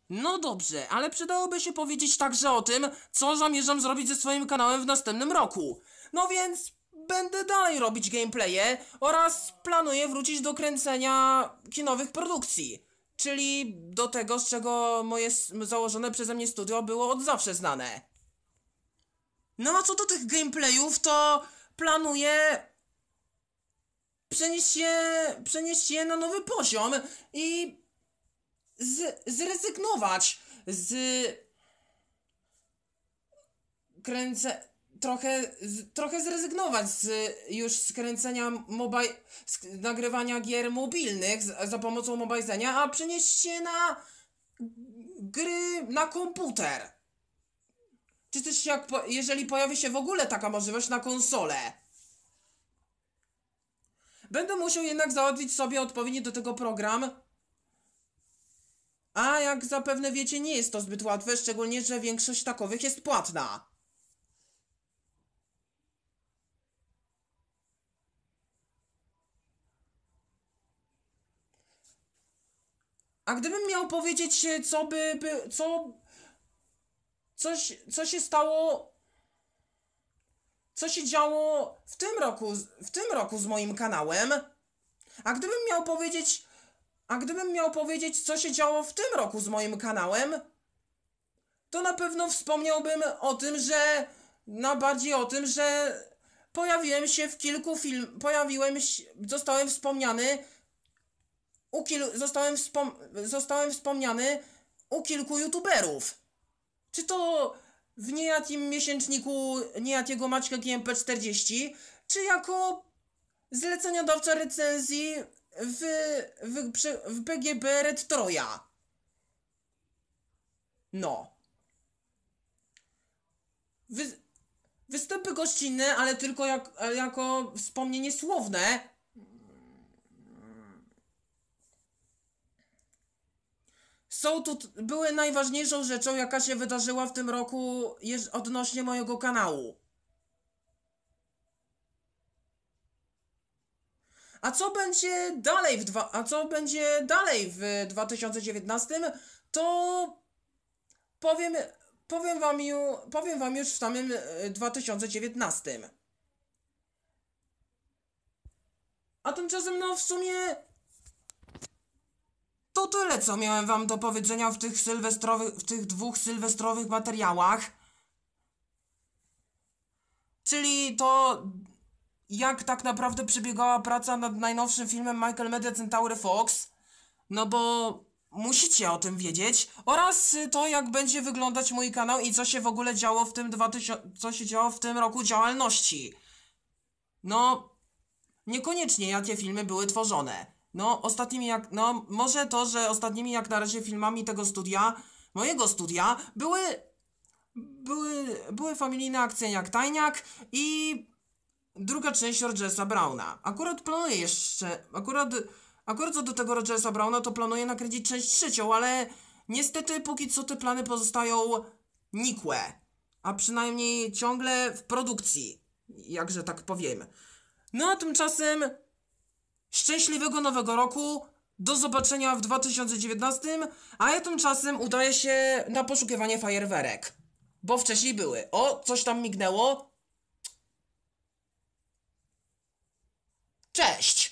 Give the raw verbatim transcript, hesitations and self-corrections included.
No dobrze, ale przydałoby się powiedzieć także o tym, co zamierzam zrobić ze swoim kanałem w następnym roku. No więc będę dalej robić gameplaye oraz planuję wrócić do kręcenia kinowych produkcji. Czyli do tego, z czego moje s- założone przeze mnie studio było od zawsze znane. No a co do tych gameplayów, to planuję przenieść je, przenieść je na nowy poziom i z, zrezygnować z kręcę trochę z, trochę zrezygnować z już skręcenia mobile z nagrywania gier mobilnych z, za pomocą Mobilezenia, a przenieść się na gry na komputer. Czy też jak po, jeżeli pojawi się w ogóle taka możliwość na konsolę. Będę musiał jednak załatwić sobie odpowiedni do tego program. A jak zapewne wiecie, nie jest to zbyt łatwe, szczególnie, że większość takowych jest płatna. A gdybym miał powiedzieć, co by, by co... Coś, co się stało... Co się działo w tym roku, w tym roku z moim kanałem? A gdybym miał powiedzieć... A gdybym miał powiedzieć, co się działo w tym roku z moim kanałem, to na pewno wspomniałbym o tym, że... Na bardziej o tym, że... Pojawiłem się w kilku film... Pojawiłem się... Zostałem wspomniany... U kil... Zostałem wspom... Zostałem wspomniany u kilku youtuberów. Czy to w niejakim miesięczniku niejakiego Maćka G M P czterdzieści, czy jako zleceniodawca recenzji w, w, w P G B Red Troja. No. Wy, występy gościnne, ale tylko jak, jako wspomnienie słowne. Są tu, były najważniejszą rzeczą, jaka się wydarzyła w tym roku jeż, odnośnie mojego kanału. A co będzie dalej w dwa, a co będzie dalej w dwa tysiące dziewiętnastym, to powiem, powiem wam, ju, powiem wam już w samym dwa tysiące dziewiętnastym. A tymczasem no w sumie to tyle, co miałem wam do powiedzenia w tych sylwestrowych, w tych dwóch sylwestrowych materiałach. Czyli to, jak tak naprawdę przebiegała praca nad najnowszym filmem Michael Media Centaury Fox. No bo musicie o tym wiedzieć. Oraz to, jak będzie wyglądać mój kanał i co się w ogóle działo w tym dwa tysiące, co się działo w tym roku działalności. No, niekoniecznie jakie filmy były tworzone. No, ostatnimi jak... No, może to, że ostatnimi jak na razie filmami tego studia, mojego studia, były... Były... Były familijne akcje jak Tajniak i... Druga część Rogersa Browna. Akurat planuję jeszcze... Akurat... Akurat co do tego Rogersa Browna, to planuję nakręcić część trzecią, ale... Niestety, póki co te plany pozostają... nikłe. A przynajmniej ciągle w produkcji. Jakże tak powiem. No a tymczasem... Szczęśliwego nowego roku, do zobaczenia w dwa tysiące dziewiętnastym, a ja tymczasem udaję się na poszukiwanie fajerwerek. Bo wcześniej były. O, coś tam mignęło. Cześć!